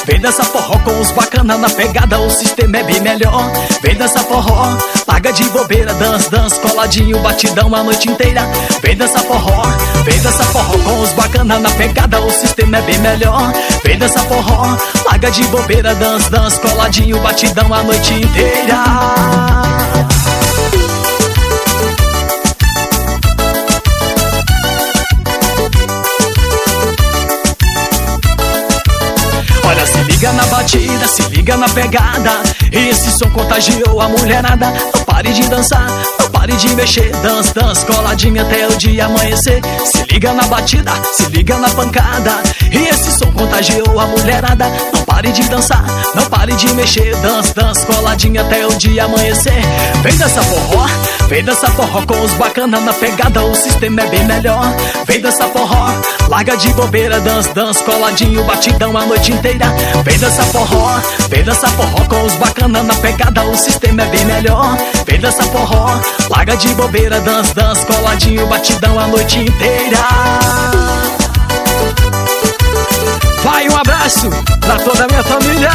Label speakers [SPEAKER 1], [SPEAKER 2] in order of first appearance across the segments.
[SPEAKER 1] Vem dançar forró com os bacana na pegada, o sistema é bem melhor. Vem dançar forró, larga de bobeira, dança coladinho, batidão a noite inteira. Vem dançar forró com os bacana na pegada, o sistema é bem melhor. Vem dançar forró, larga de bobeira, dança coladinho, batidão a noite inteira. Olha, se liga na batida, se liga na pegada, esse som contagiou a mulherada. Não pare de dançar, não pare de mexer, dança coladinho até o dia amanhecer. Se liga na batida, se liga na pancada, esse som contagiou a mulherada. Não pare de dançar, não pare de mexer, dança coladinho até o dia amanhecer. Vem dançar forró, vem dançar forró com os bacana na pegada, o sistema é bem melhor. Vem dançar forró, larga de bobeira, dança coladinho, batidão a noite inteira. Vem dançar forró com os bacana na pegada, o sistema é bem melhor. Vem dançar forró, larga de bobeira, dança coladinho, batidão a noite inteira. Vai, um abraço pra toda a minha família.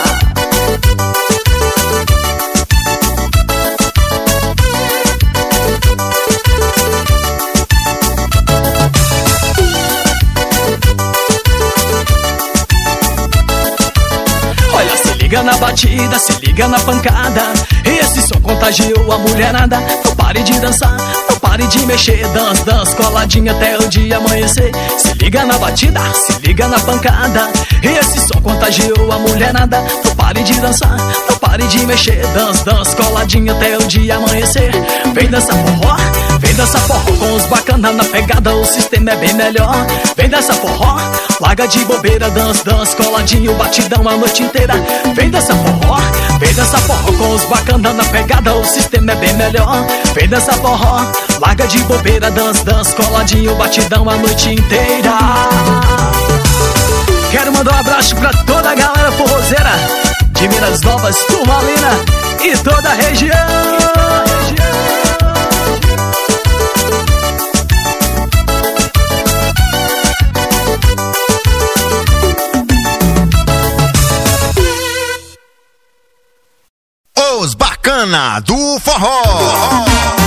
[SPEAKER 1] Olha, se liga na batida, se liga na pancada, esse som contagiou a mulherada. Não pare de dançar, não pare de mexer, dança coladinho até o dia amanhecer. Se liga na batida, se liga na pancada, esse som contagiou a mulherada. Não pare de dançar, não pare de mexer, dança coladinho até o dia amanhecer. Vem dançar forró com os bacana na pegada, o sistema é bem melhor. Vem dançar forró, larga de bobeira, dança coladinho, batidão a noite inteira. Vem dançar forró com os bacana na pegada, o sistema é bem melhor. Vem dançar forró, larga de bobeira, dança coladinho, batidão a noite inteira. Quero mandar um abraço pra toda a galera forrozeira de Minas Novas, Turmalina e toda a região.
[SPEAKER 2] Os bacana do forró.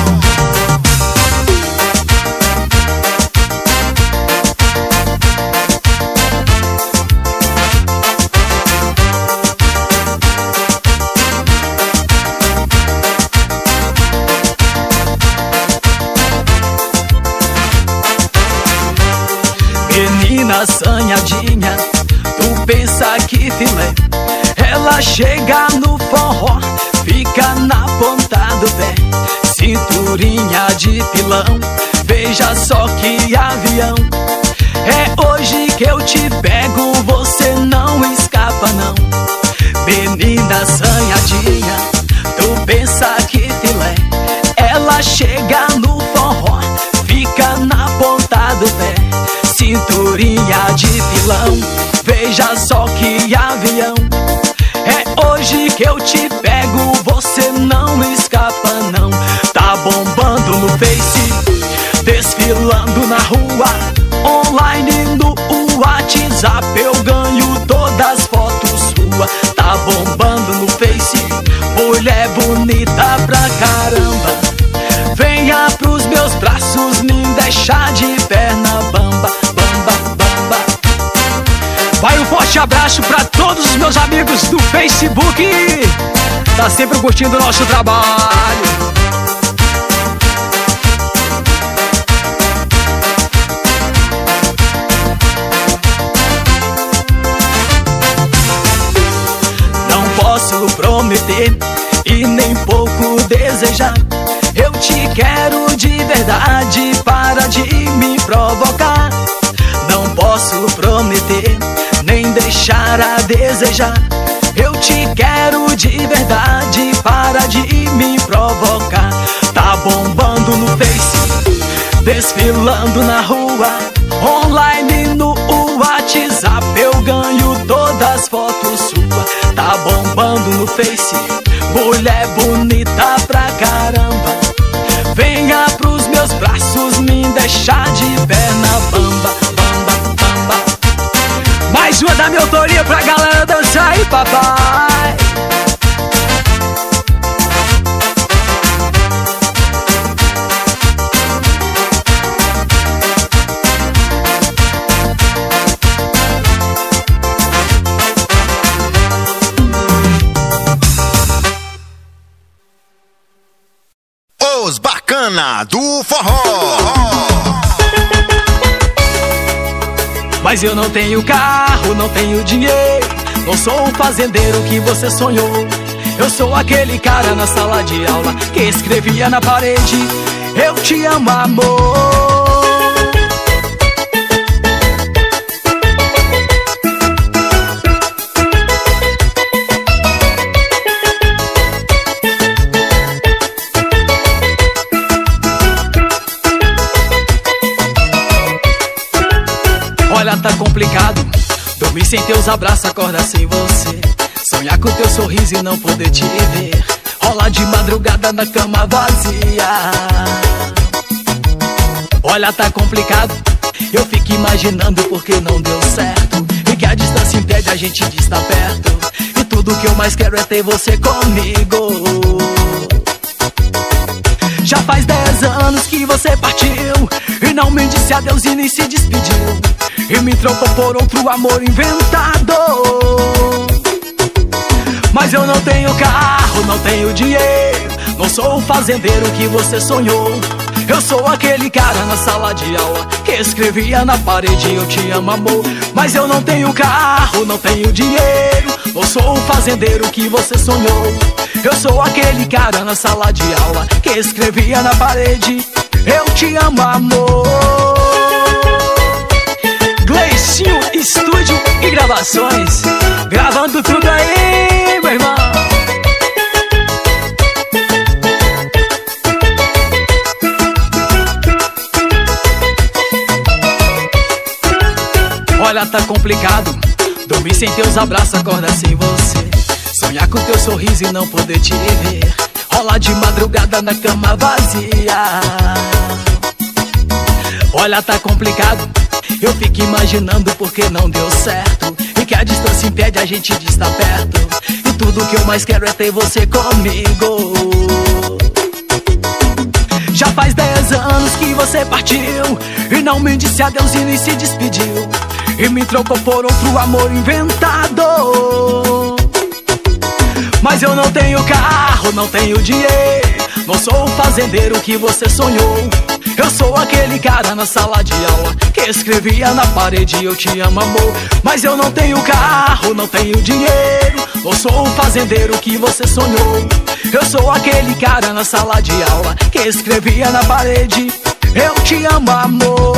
[SPEAKER 1] Menina assanhadinha, tu pensa que filé, ela chega no forró, fica na ponta do pé, cinturinha de pilão, veja só que avião. É hoje que eu te pego, você não escapa não. Menina assanhadinha, tu pensa que filé, ela chega no forró, fica na ponta do pé, cinturinha de pilão, veja só que avião. É hoje que eu te pego, você não escapa não. Tá bombando no Face, desfilando na rua, online no WhatsApp eu ganho todas as fotos suas. Tá bombando no Face, mulher bonita pra caramba, venha pros meus braços, me deixar de perna bamba, bamba, bamba. Vai, um forte abraço pra todos os meus amigos do Facebook, tá sempre curtindo o nosso trabalho. Não posso prometer e nem pouco desejar, eu te quero de verdade, para de me provocar. Não posso prometer, nem deixar a desejar, eu te quero de verdade, para de me provocar. Tá bombando no Face, desfilando na rua, online no WhatsApp eu ganho todas as fotos suas. Tá bombando no Face, mulher bonita pra caramba, venha pros meus braços, me deixar de perna bamba, bamba, bamba. Mais uma da minha autoria pra galera dançar. aí, papai.
[SPEAKER 2] Os Bacana do Forró.
[SPEAKER 1] Mas eu não tenho carro, não tenho dinheiro, não sou um fazendeiro que você sonhou. Eu sou aquele cara na sala de aula que escrevia na parede: eu te amo, amor. Olha, tá complicado dormir sem teus abraços, acordar sem você, sonhar com teu sorriso e não poder te ver, rolar de madrugada na cama vazia. Olha, tá complicado, eu fico imaginando porque não deu certo, e que a distância impede a gente de estar perto, e tudo que eu mais quero é ter você comigo. Já faz 10 anos que você partiu e não me disse adeus e nem se despediu, e me trocou por outro amor inventado. Mas eu não tenho carro, não tenho dinheiro, não sou o fazendeiro que você sonhou. Eu sou aquele cara na sala de aula que escrevia na parede: eu te amo, amor. Mas eu não tenho carro, não tenho dinheiro, não sou o fazendeiro que você sonhou. Eu sou aquele cara na sala de aula que escrevia na parede: eu te amo, amor. Gleicinho, estúdio e gravações, gravando tudo aí, meu irmão. Olha, tá complicado dormir sem teus abraços, acordar sem você, sonhar com teu sorriso e não poder te ver, rolar de madrugada na cama vazia. Olha, tá complicado, eu fico imaginando porque não deu certo, e que a distância impede a gente de estar perto, e tudo que eu mais quero é ter você comigo. Já faz 10 anos que você partiu e não me disse adeus e nem se despediu, e me trocou por outro amor inventado. Mas eu não tenho carro, não tenho dinheiro, não sou o fazendeiro que você sonhou. Eu sou aquele cara na sala de aula que escrevia na parede: eu te amo, amor. Mas eu não tenho carro, não tenho dinheiro, não sou o fazendeiro que você sonhou. Eu sou aquele cara na sala de aula que escrevia na parede: eu te amo, amor.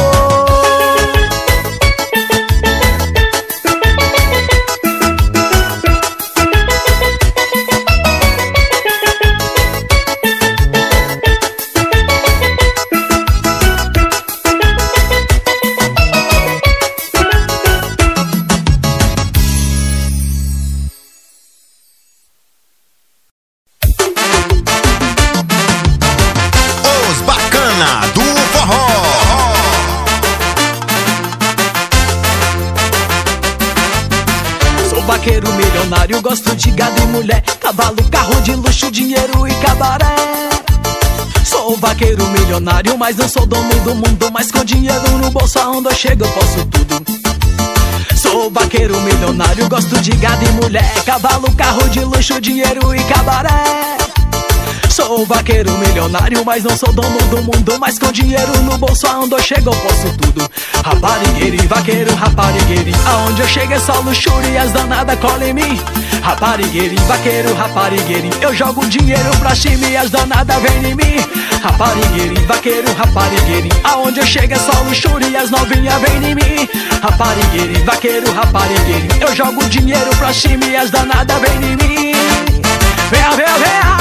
[SPEAKER 1] Vaqueiro milionário, gosto de gado e mulher, cavalo, carro de luxo, dinheiro e cabaré. Sou vaqueiro milionário, mas não sou dono do mundo, mas com dinheiro no bolso aonde eu chego eu posso tudo. Sou vaqueiro milionário, gosto de gado e mulher, cavalo, carro de luxo, dinheiro e cabaré. Sou vaqueiro milionário, mas não sou dono do mundo, mas com dinheiro no bolso aonde eu chego eu posso tudo. Raparigueiro e vaqueiro, raparigueiro, aonde eu chego é só luxúria e as danadas colam em mim. Raparigueiro e vaqueiro, raparigueiro, eu jogo dinheiro pra cima e as danadas vêm em mim. Raparigueiro e vaqueiro, raparigueiro, aonde eu chego é só luxúria e as novinhas vêm em mim. Raparigueiro e vaqueiro, raparigueiro, eu jogo dinheiro pra cima e as danadas vêm em mim. Venha, venha, venha.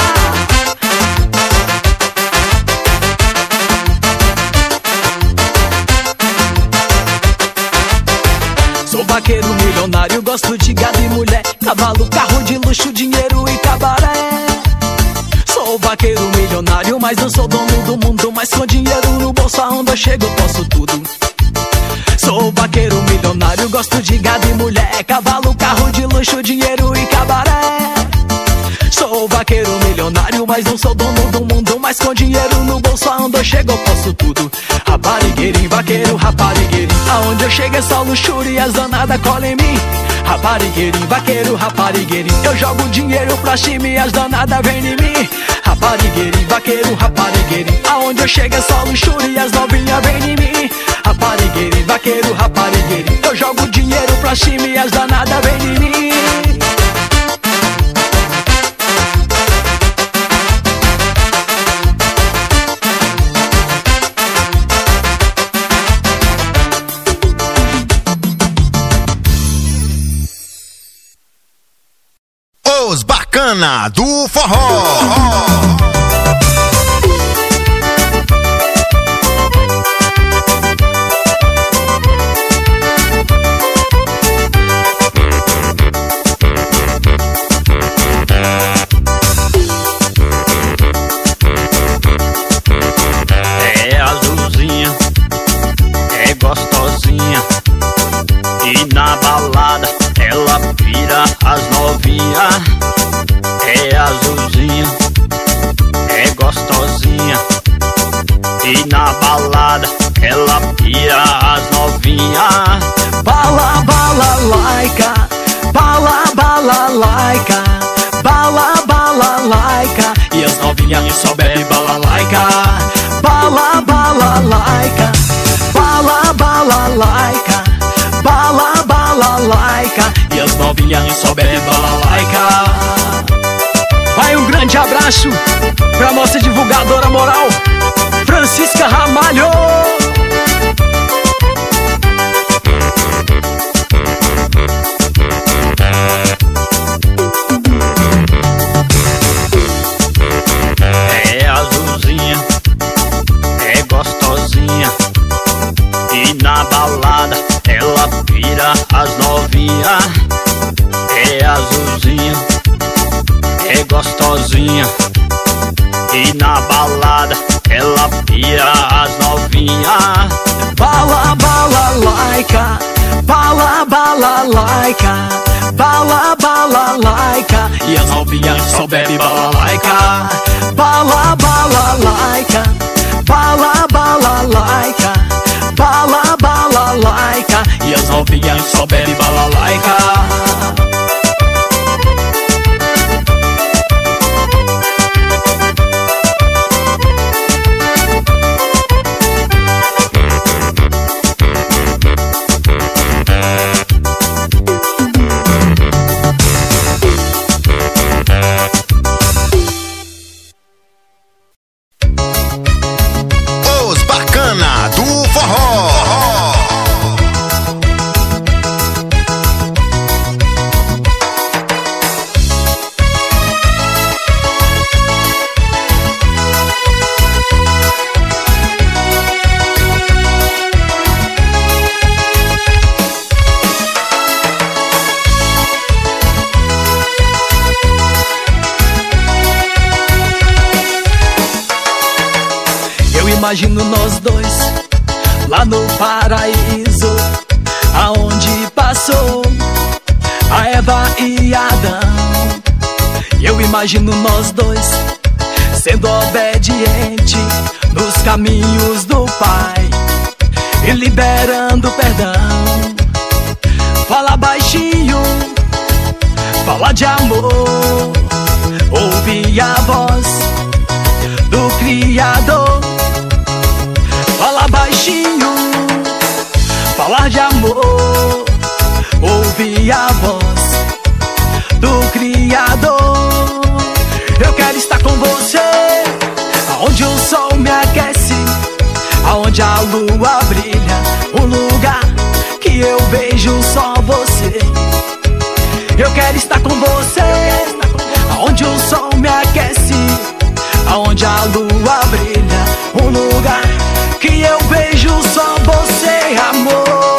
[SPEAKER 1] Sou vaqueiro milionário, gosto de gado e mulher, cavalo, carro de luxo, dinheiro e cabaré. Sou vaqueiro milionário, mas não sou dono do mundo, mas com dinheiro no bolso aonde eu chego eu posso tudo. Sou vaqueiro milionário, gosto de gado e mulher, cavalo, carro de luxo, luxo, dinheiro e cabaré. Sou vaqueiro milionário, mas não sou dono do mundo. Mas com dinheiro no bolso, aonde eu chego eu posso tudo. Raparigueirinho, vaqueiro, raparigueirinho. Aonde eu chego é só luxúria e as danadas colam em mim. Raparigueirinho, vaqueiro, raparigueirinho. Eu jogo dinheiro pra cima e as danadas vêm em mim. Raparigueirinho, vaqueiro, raparigueirinho. Aonde eu chego é só luxúria e as novinhas vêm em mim. Raparigueirinho, vaqueiro, raparigueirinho. Eu jogo dinheiro pra cima e as danadas vêm em mim.
[SPEAKER 2] Os Bacana do Forró.
[SPEAKER 3] É azulzinha, é gostosinha, e na balada ela vira as novinhas. É azulzinha, é gostosinha, e na balada ela vira as novinhas.
[SPEAKER 1] Bala, bala, laica, bala, bala, laica, bala, bala, laica. E as novinhas só bebe bala, laica. Bala, bala, laica, bala, bala, laica, bala, bala, laica. E as novinhas só bebe bala, laica. Vai um grande abraço pra nossa divulgadora moral, Francisca Ramalho.
[SPEAKER 3] É azulzinha, é gostosinha, e na balada ela vira as novinhas. É azulzinha, é gostosinha, e na balada ela vira as novinhas.
[SPEAKER 1] Bala, bala, laica, bala, bala, laica, bala, bala, laica. E as novinhas só bebe bala, laica. Bala, bala, laica, bala, bala, laica, bala, bala, laica. E as novinhas só bebe bala, laica.
[SPEAKER 2] Os Bacana do Forró.
[SPEAKER 1] Eu imagino nós dois lá no paraíso, aonde passou a Eva e Adão. Eu imagino nós dois sendo obediente nos caminhos do Pai e liberando perdão. Fala baixinho, fala de amor, ouve a voz do Criador. Fala baixinho, falar de amor, ouvir a voz do Criador. Eu quero estar com você, aonde o sol me aquece, aonde a lua brilha, um lugar que eu vejo só você. Eu quero estar com você, aonde o sol me aquece, aonde a lua brilha, um lugar que eu vejo só você, amor.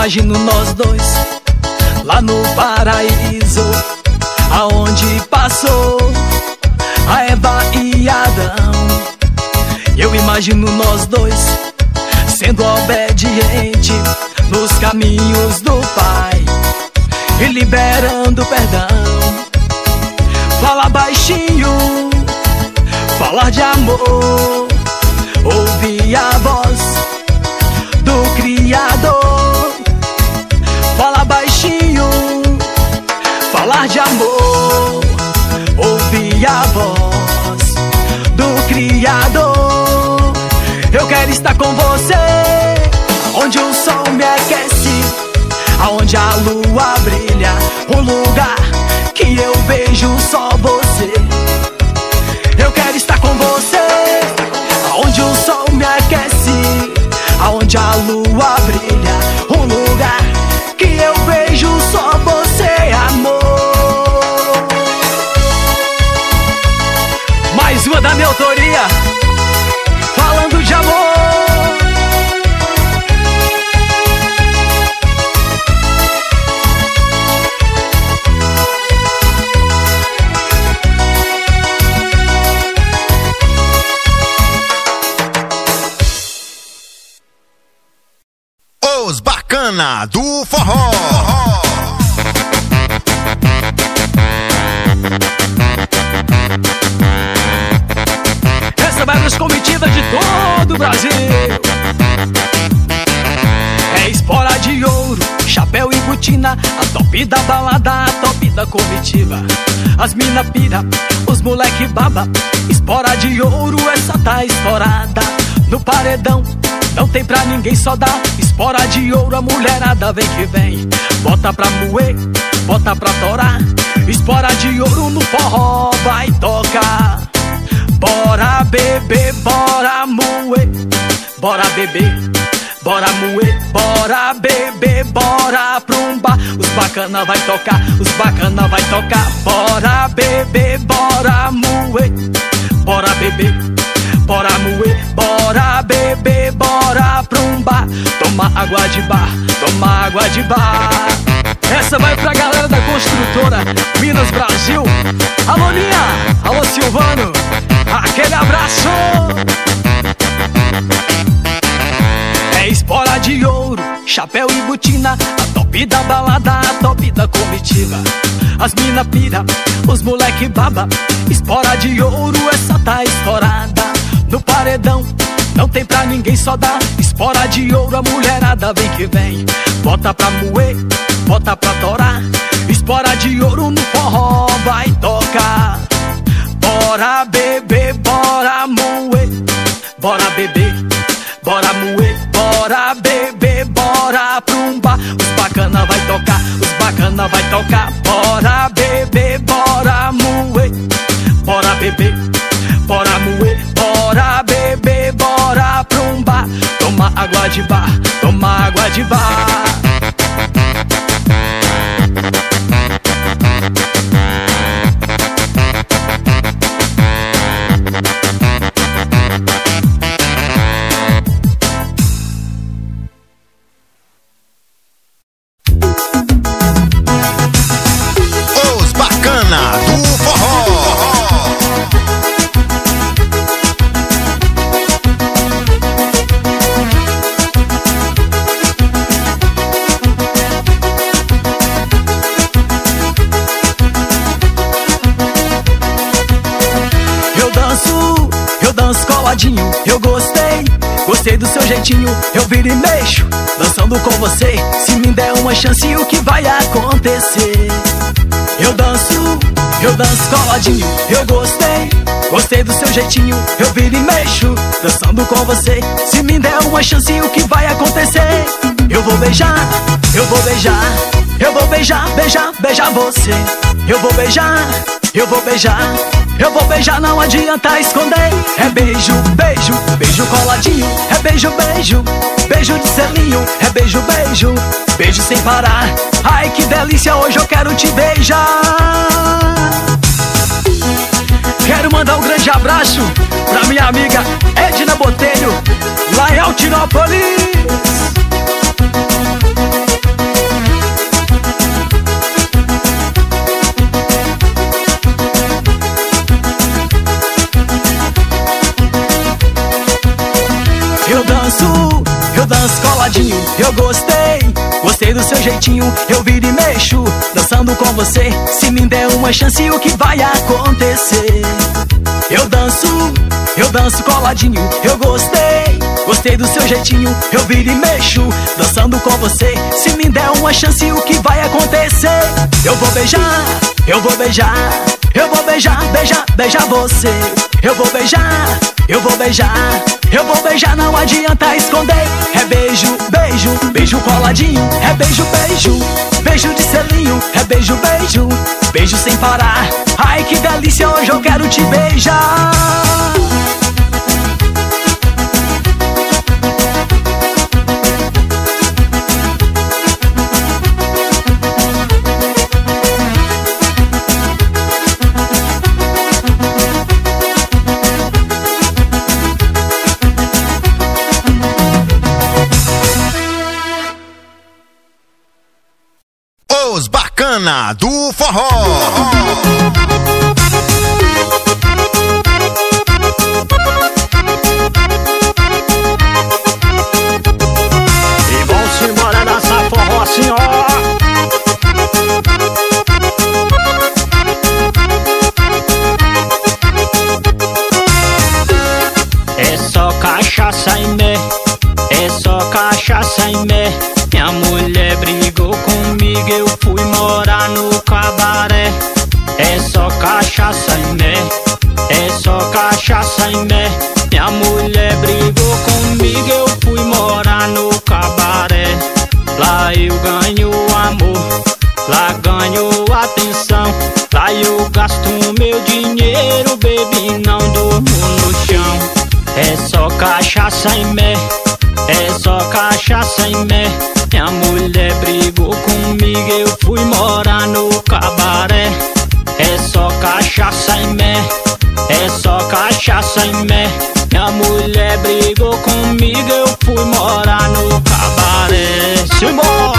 [SPEAKER 1] imagino nós dois lá no paraíso, aonde passou a Eva e Adão. Eu imagino nós dois sendo obediente nos caminhos do Pai e liberando perdão. Falar baixinho, falar de amor, ouvir a voz do Criador. Falar baixinho, falar de amor, ouvir a voz do Criador. Eu quero estar com você, onde o sol me aquece, aonde a lua brilha, um lugar que eu vejo só você. Eu quero estar com você, aonde o sol me aquece, aonde a lua brilha, um lugar que eu vejo só você, amor. Mais uma da minha autoria, falando de amor.
[SPEAKER 2] Os Bacana do Forró.
[SPEAKER 1] Essa vai pras comitivas de todo o Brasil. É espora de ouro, chapéu e botina, a top da balada, a top da comitiva. As mina pira, os moleque baba, espora de ouro, essa tá estourada. No paredão não tem pra ninguém, só dá espora de ouro, a mulherada vem que vem. Bota pra moer, bota pra torar, espora de ouro no forró vai tocar. Bora beber, bora moer, bora beber, bora moer, bora beber, bora pro bar. Os bacana vai tocar, os bacana vai tocar. Bora beber, bora moer, bora beber, bora moer, bora beber, bora pro bar. Toma água de bar, toma água de bar. Essa vai pra galera da construtora Minas Brasil. Alô Ninha, alô Silvano, aquele abraço. É espora de ouro, chapéu e botina, a top da balada, a top da comitiva. As mina pira, os moleque baba, espora de ouro, essa tá estourada. No paredão não tem pra ninguém, só dá espora de ouro, a mulherada vem que vem. Bota pra moer, bota pra torar, espora de ouro no forró vai tocar. Bora beber, bora moer, bora beber, bora moer, bora beber, bora pro bar. Os bacana vai tocar, os bacana vai tocar. Bora beber, bora moer, bora beber, bora moer, bora beber, bora pro bar. Toma água de bar, toma água de bar.
[SPEAKER 2] Os Bacana do Forró.
[SPEAKER 1] Eu danço coladinho, eu gostei do seu jeitinho. Eu viro e mexo, dançando com você. Se me der uma chance, o que vai acontecer? Eu danço coladinho, eu gostei do seu jeitinho. Eu viro e mexo, dançando com você. Se me der uma chance, o que vai acontecer? Eu vou beijar, eu vou beijar, eu vou beijar, beijar, beijar você. Eu vou beijar, eu vou beijar, eu vou beijar, não adianta esconder. É beijo, beijo, beijo coladinho. É beijo, beijo, beijo de selinho. É beijo, beijo, beijo sem parar. Ai que delícia, hoje eu quero te beijar. Quero mandar um grande abraço pra minha amiga Edna Botelho, lá em Altinópolis. eu gostei do seu jeitinho. Eu viro e mexo, dançando com você. Se me der uma chance, o que vai acontecer? Eu danço coladinho. Eu gostei do seu jeitinho. Eu viro e mexo, dançando com você. Se me der uma chance, o que vai acontecer? Eu vou beijar, eu vou beijar, eu vou beijar, beijar você. Eu vou beijar, eu vou beijar, eu vou beijar, não adianta esconder. É beijo, beijo, beijo coladinho. É beijo, beijo, beijo de selinho. É beijo, beijo, beijo sem parar. Ai que delícia, hoje eu quero te beijar.
[SPEAKER 2] Os Bacana do Forró.
[SPEAKER 3] E vamos embora dançar forró assim, ó. É só cachaça e mé, é só cachaça e mé. Minha mulher brigou comigo, eu fui morar no cabaré. É só cachaça e mé, é só cachaça e mé. Minha mulher brigou comigo, eu fui morar no cabaré. Lá eu ganho amor, lá ganho atenção. Lá eu gasto meu dinheiro, baby, não durmo no chão. É só cachaça e mé, é só cachaça e mé. Minha mulher brigou comigo, eu fui morar no cabaré. É só cachaça e mé, é só cachaça e mé. Minha mulher brigou comigo, eu fui morar no cabaré. Simbora!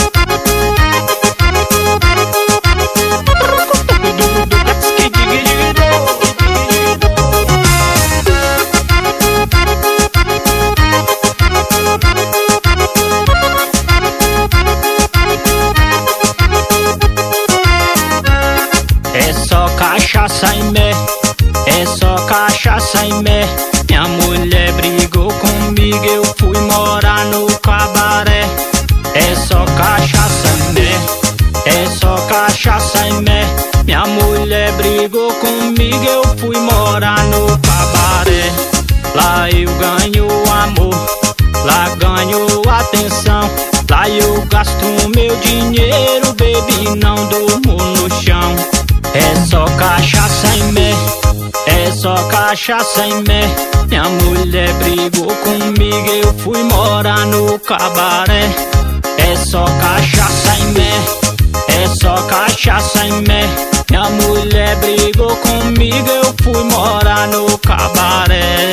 [SPEAKER 3] Cachaça e mé, é só cachaça e mé. Minha mulher brigou comigo, eu fui morar no cabaré. É só cachaça e mé, é só cachaça e mé. Minha mulher brigou comigo, eu fui morar no cabaré. Lá eu ganho amor, lá ganho atenção. Lá eu gasto meu dinheiro, baby, não durmo no chão. É só cachaça e mé, é só cachaça e mé. Minha mulher brigou comigo, eu fui morar no cabaré. É só cachaça e mé, é só cachaça e mé. Minha mulher brigou comigo, eu fui morar no cabaré.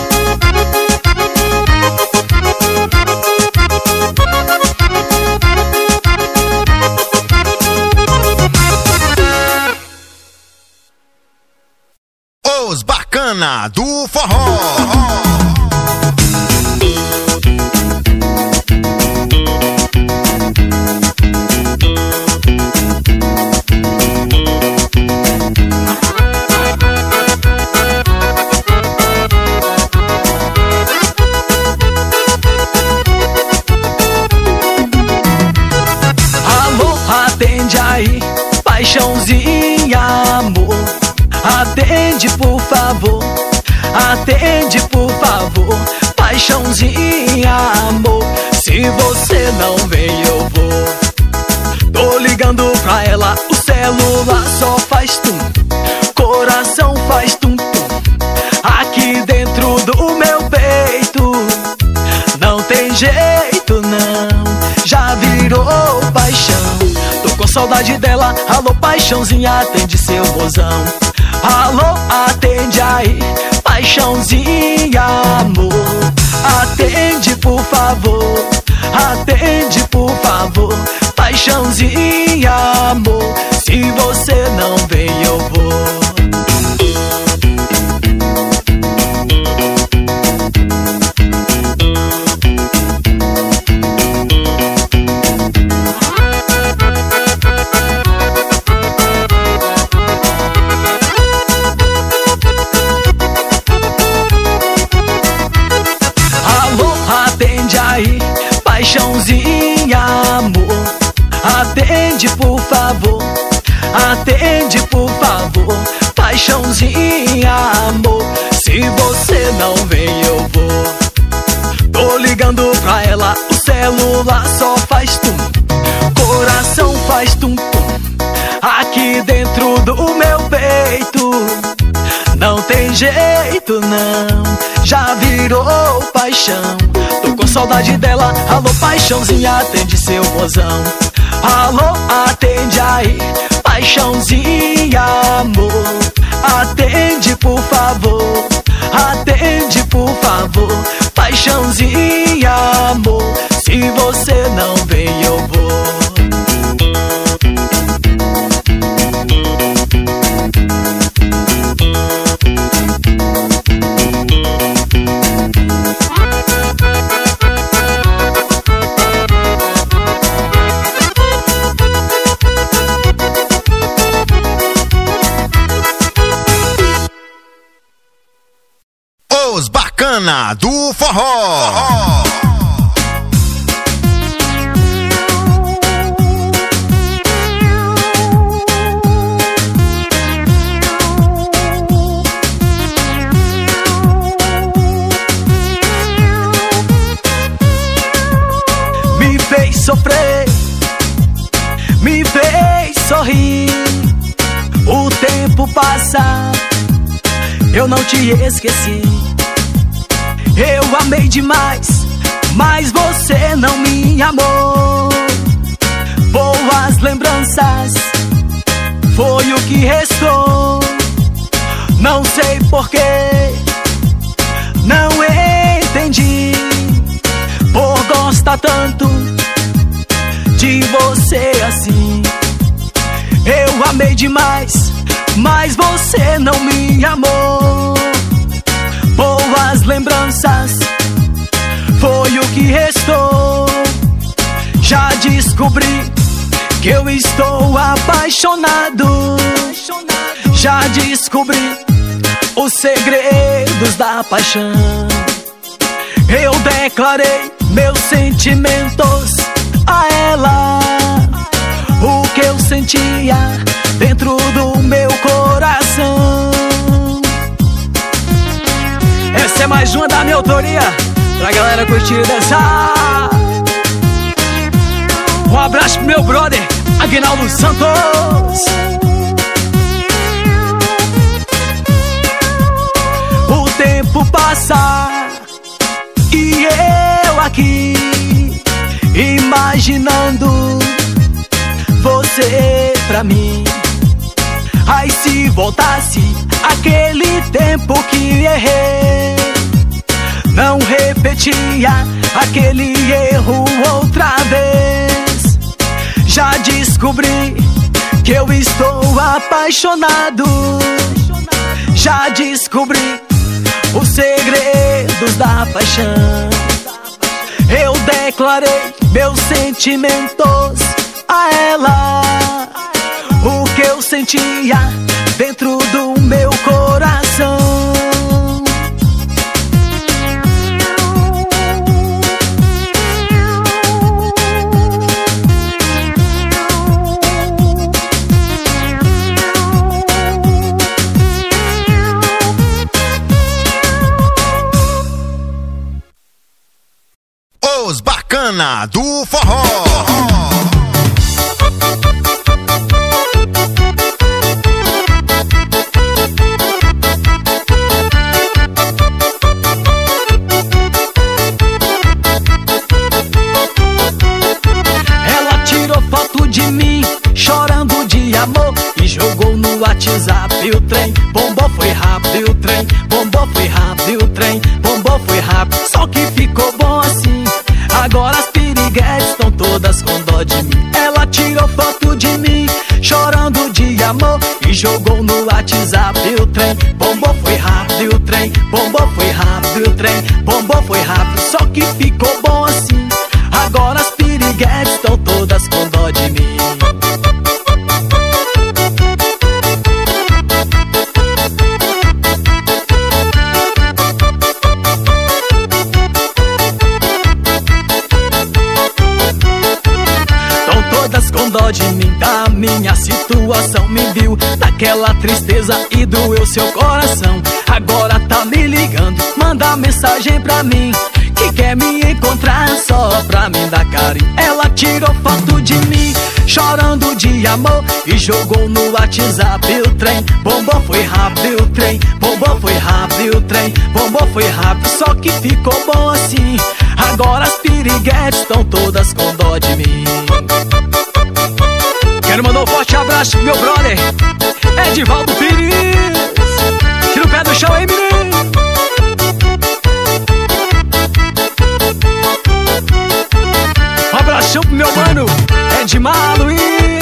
[SPEAKER 2] Os Bacana do Forró.
[SPEAKER 1] Alô, atende aí, paixãozinha, amor. Atende por favor, atende por favor, paixãozinha, amor. Se você não vem eu vou. Tô ligando pra ela, o celular só faz tum, coração faz tum tum. Aqui dentro do meu peito não tem jeito não, já virou paixão. Tô com saudade dela, alô paixãozinha, atende seu mozão. Alô, atende aí, paixãozinha, amor. Atende por favor, atende por favor, paixãozinha, amor. Se você não vem eu vou. Atende, por favor, atende, por favor. Paixãozinha, amor, se você não vem eu vou. Tô ligando pra ela, o celular só faz tum, coração faz tum-tum, aqui dentro do meu peito. Não tem jeito não, já virou paixão. Tô com saudade dela, alô paixãozinha, atende seu mozão. Alô, atende aí, paixãozinha, amor. Atende, por favor, atende, por favor. Paixãozinha, amor, se você não vem eu vou.
[SPEAKER 2] Os Bacana do Forró.
[SPEAKER 1] Me fez sofrer, me fez sorrir. O tempo passa, eu não te esqueci. Eu amei demais, mas você não me amou. Boas lembranças foi o que restou. Não sei porquê, não entendi. Por gostar tanto de você assim. Eu amei demais, mas você não me amou. Boas lembranças foi o que restou. Já descobri que eu estou apaixonado. Já descobri os segredos da paixão. Eu declarei meus sentimentos a ela. O que eu sentia dentro do meu coração. Essa é mais uma da minha autoria, pra galera curtir e dançar. Um abraço pro meu brother Aguinaldo Santos. O tempo passa e eu aqui imaginando você pra mim. Ai, se voltasse aquele tempo que errei, não repetia aquele erro outra vez. Já descobri que eu estou apaixonado. Já descobri os segredos da paixão. Eu declarei meus sentimentos a ela. O que eu sentia dentro do meu coração.
[SPEAKER 2] Os Bacana do Forró.
[SPEAKER 1] Jogou no WhatsApp o trem, bombou foi rápido, o trem, bombou foi rápido, o trem, bombou foi rápido. Só que ficou bom assim. Agora as piriguetes estão todas com dó de mim. Ela tirou foto de mim, chorando de amor, e jogou no WhatsApp o trem, bombou foi rápido, o trem, bombou foi rápido, o trem, bombou foi rápido. Só que ficou bom assim. Agora as piriguetes estão todas com dó de mim. Com dó de mim, da minha situação, me viu naquela tristeza e doeu seu coração. Agora tá me ligando, manda mensagem pra mim, que quer me encontrar só pra me dar carinho. Ela tirou foto de mim, chorando de amor, e jogou no WhatsApp. O trem bombou, foi rápido, o trem bombou, foi rápido, o trem bombou, foi rápido. Só que ficou bom assim, agora as piriguetes estão todas com dó de mim. Quero mandar um forte abraço pro meu brother Edivaldo Pires. Tira o pé do chão aí, menino. Um abração pro meu mano Edmar Luiz.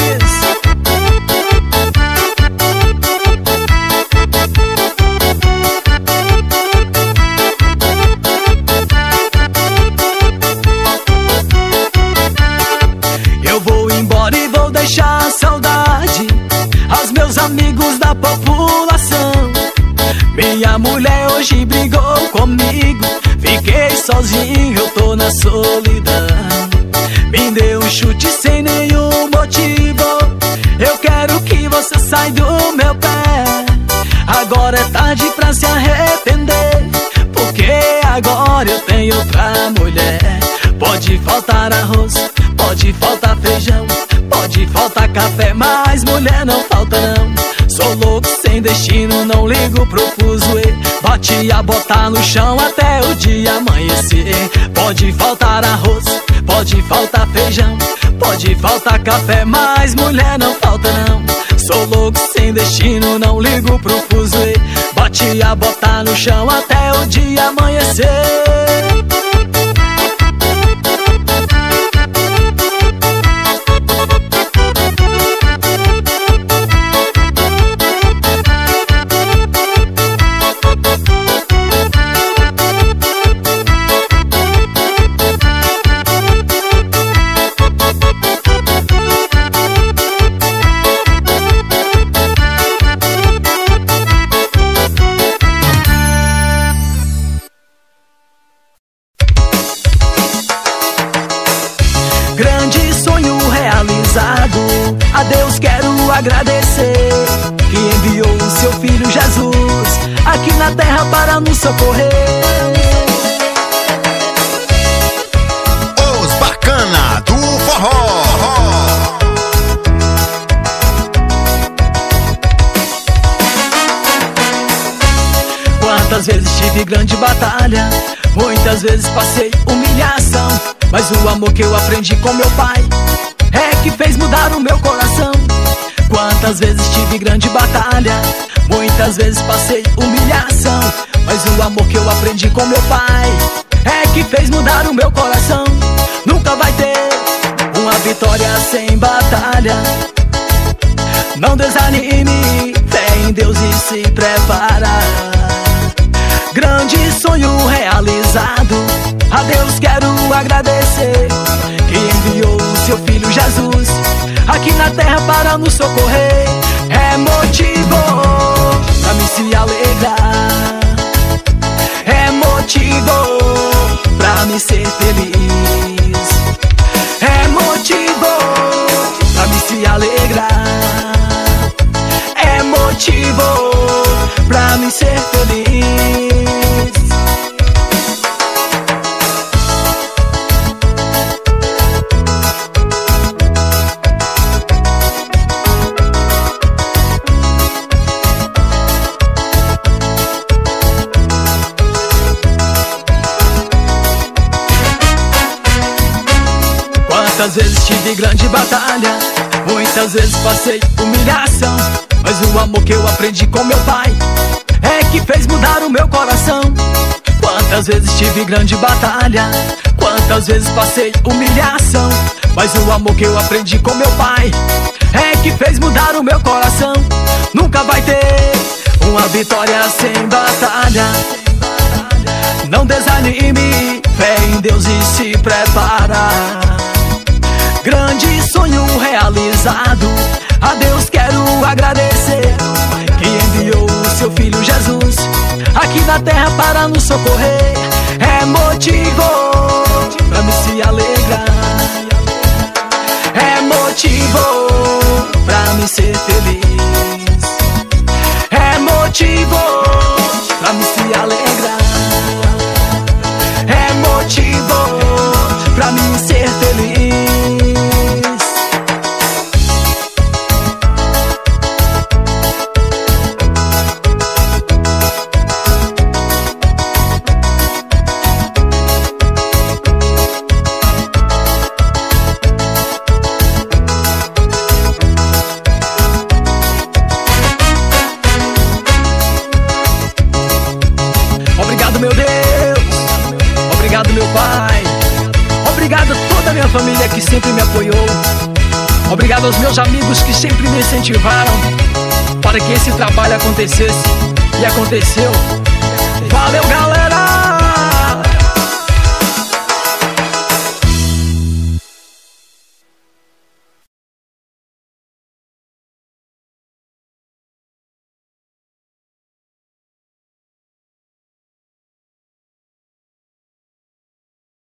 [SPEAKER 1] Eu vou embora e vou deixar a saudade aos meus amigos da população. Minha mulher hoje brigou comigo, fiquei sozinho, eu tô na solidão. Me deu um chute sem nenhum motivo, eu quero que você saia do meu pé. Agora é tarde pra se arrepender, porque agora eu tenho outra mulher. Pode faltar arroz, pode faltar feijão, pode faltar café, mas mulher não falta não. Sou louco sem destino, não ligo pro fuzuê. Bate a botar no chão até o dia amanhecer. Pode faltar arroz, pode faltar feijão, pode faltar café, mas mulher não falta não. Sou louco sem destino, não ligo pro fuzuê. Bate a botar no chão até o dia amanhecer. A Deus quero agradecer, que enviou o seu filho Jesus aqui na terra para nos socorrer.
[SPEAKER 2] Os bacana do forró.
[SPEAKER 1] Quantas vezes tive grande batalha, muitas vezes passei humilhação, mas o amor que eu aprendi com meu pai é que fez mudar o meu coração. Quantas vezes tive grande batalha, muitas vezes passei humilhação, mas o amor que eu aprendi com meu pai é que fez mudar o meu coração. Nunca vai ter uma vitória sem batalha. Não desanime, fé em Deus e se prepara. Grande sonho realizado, a Deus quero agradecer, que enviou o seu filho Jesus aqui na terra para nos socorrer. É motivo pra me se alegrar, é motivo pra me ser feliz, é motivo pra me se alegrar, é motivo pra me ser feliz. Muitas vezes tive grande batalha, muitas vezes passei humilhação, mas o amor que eu aprendi com meu pai é que fez mudar o meu coração. Quantas vezes tive grande batalha, quantas vezes passei humilhação, mas o amor que eu aprendi com meu pai é que fez mudar o meu coração. Nunca vai ter uma vitória sem batalha. Não desanime, fé em Deus e se prepara. Grande sonho realizado, a Deus quero agradecer, que enviou o seu filho Jesus aqui na terra para nos socorrer. É motivo pra me se alegrar, é motivo motivo pra me ser feliz, é motivo pra me se alegrar, é motivo pra me ser feliz. Obrigado, meu Deus, obrigado, meu Pai, obrigado a toda a minha família que sempre me apoiou, obrigado aos meus amigos que sempre me incentivaram para que esse trabalho acontecesse, e aconteceu. Valeu, galera!